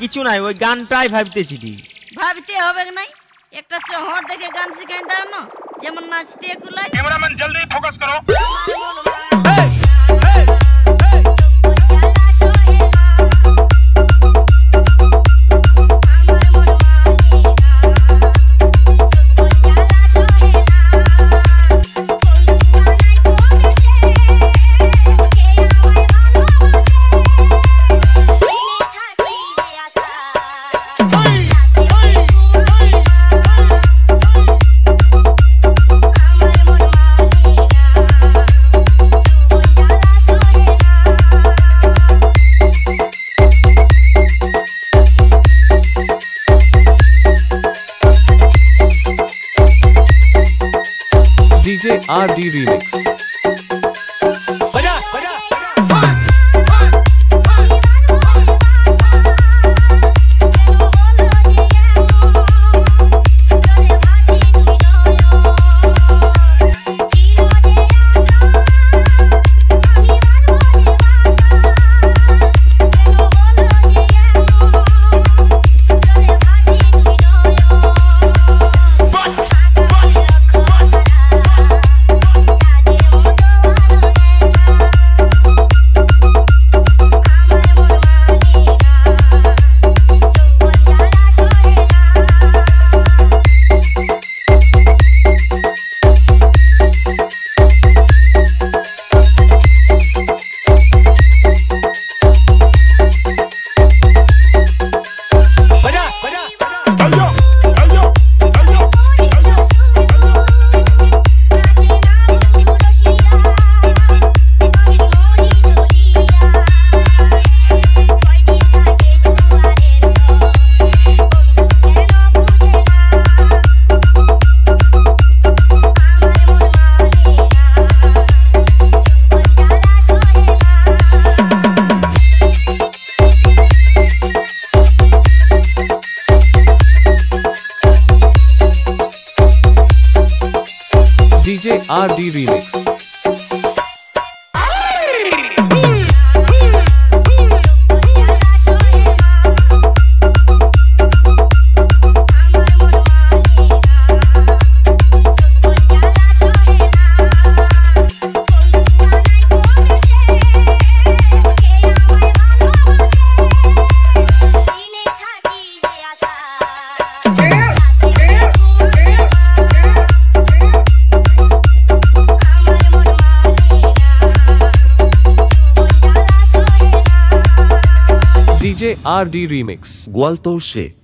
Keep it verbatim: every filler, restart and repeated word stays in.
কিছু নাই, ওই গানটাই ভাবতেছি। ভাবতে হবে নাই, একটা চহর দেখে গান শিখাই দাও না, যেমন নাচতে কুলাই। कैमरामैन जल्दी फोकस करो। D J R D Remix। बजा बजा D J R D Remix। D J R D Remix। Goaltore সে